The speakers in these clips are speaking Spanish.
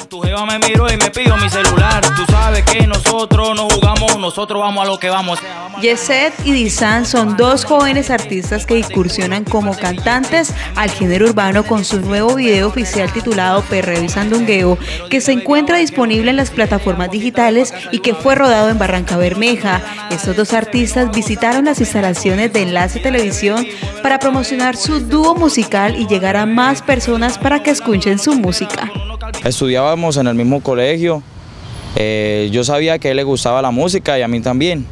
Tu jeva me miró y me pidió mi celular. Tú sabes que nosotros no jugamos, nosotros vamos a lo que vamos. Yeset y Dizan son dos jóvenes artistas que incursionan como cantantes al género urbano con su nuevo video oficial titulado Perreo y Sandungueo, que se encuentra disponible en las plataformas digitales y que fue rodado en Barrancabermeja. Estos dos artistas visitaron las instalaciones de Enlace Televisión para promocionar su dúo musical y llegar a más personas para que escuchen su música. Estudiábamos en el mismo colegio, yo sabía que a él le gustaba la música y a mí también.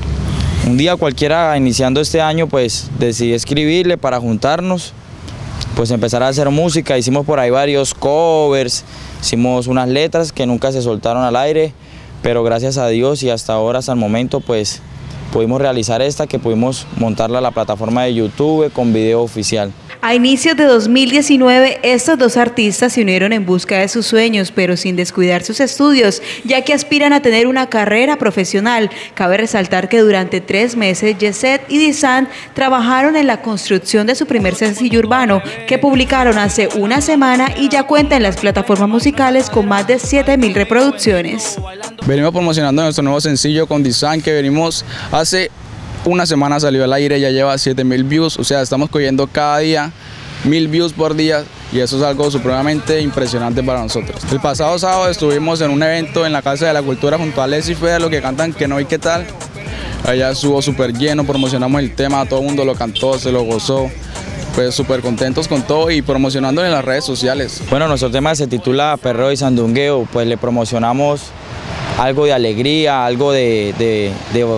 Un día cualquiera, iniciando este año, pues decidí escribirle para juntarnos, pues empezar a hacer música. Hicimos por ahí varios covers, hicimos unas letras que nunca se soltaron al aire, pero gracias a Dios y hasta ahora, hasta el momento, pues pudimos realizar esta, que pudimos montarla a la plataforma de YouTube con video oficial. A inicios de 2019, estos dos artistas se unieron en busca de sus sueños, pero sin descuidar sus estudios, ya que aspiran a tener una carrera profesional. Cabe resaltar que durante 3 meses, Yeset y Dizan trabajaron en la construcción de su primer sencillo urbano, que publicaron hace una semana y ya cuenta en las plataformas musicales con más de 7.000 reproducciones. Venimos promocionando nuestro nuevo sencillo con Dizan, que venimos hace una semana, salió al aire, ya lleva 7.000 views, o sea, estamos cogiendo cada día 1.000 views por día y eso es algo supremamente impresionante para nosotros. El pasado sábado estuvimos en un evento en la Casa de la Cultura junto a Leslie Fede, lo que cantan Que no y qué tal. Allá estuvo súper lleno, promocionamos el tema, todo el mundo lo cantó, se lo gozó. Pues súper contentos con todo y promocionando en las redes sociales. Bueno, nuestro tema se titula Perreo y Sandungueo, pues le promocionamos algo de alegría, algo de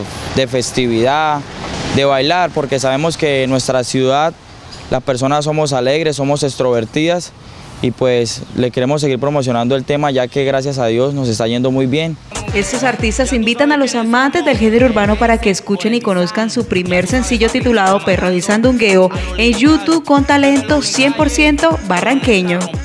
festividad, de bailar, porque sabemos que en nuestra ciudad las personas somos alegres, somos extrovertidas y pues le queremos seguir promocionando el tema, ya que gracias a Dios nos está yendo muy bien. Estos artistas invitan a los amantes del género urbano para que escuchen y conozcan su primer sencillo titulado Perreo y Sandungueo en YouTube con talento 100% barranqueño.